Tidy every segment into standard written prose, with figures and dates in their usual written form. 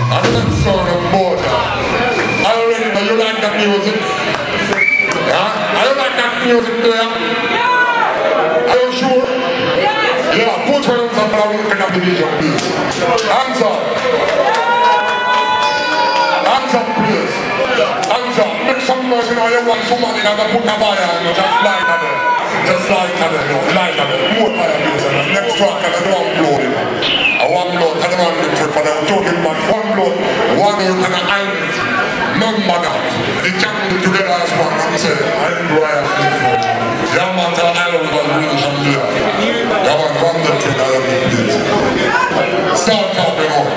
I'm the next song on board. I already know you like that music. Yeah? I like that music there. Are you sure? Yeah, put your hands up and look at the video, please. Hands up. Hands up, please. Hands up. Make some noise, you know, you want somebody that put a fire on you, just like that. Just like that, you know, like that. More fire, please. And the next track, and I don't blow it. I want blood, I don't want the trick, but I'm talking about one blood, one earth, and an island. Remember that. The jungle together as one, I'm saying. I didn't go out. Yeah, man, the island was really from there. Yeah, man, one the trick, I don't need this. Start talking on.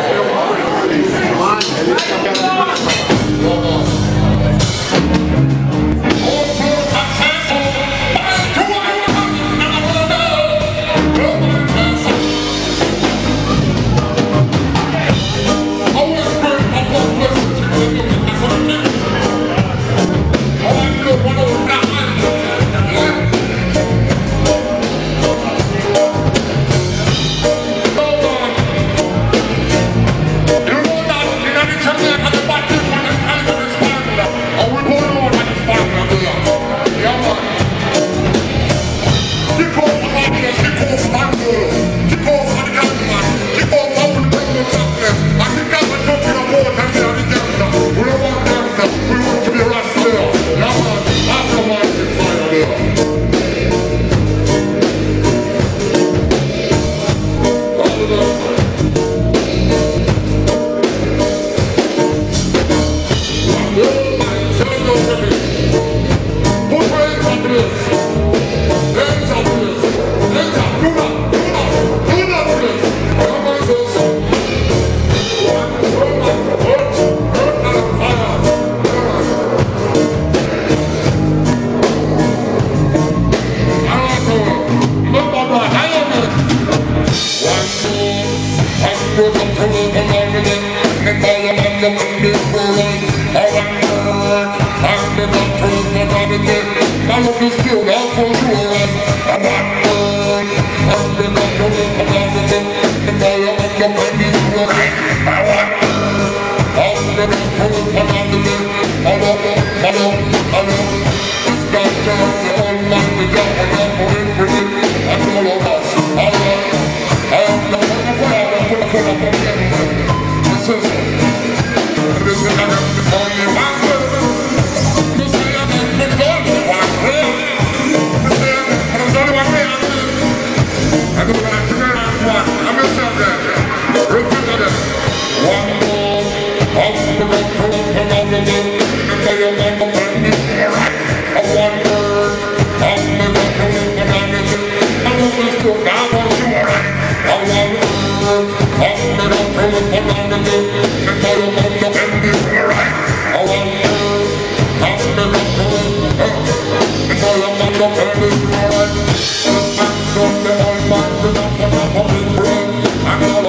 I'm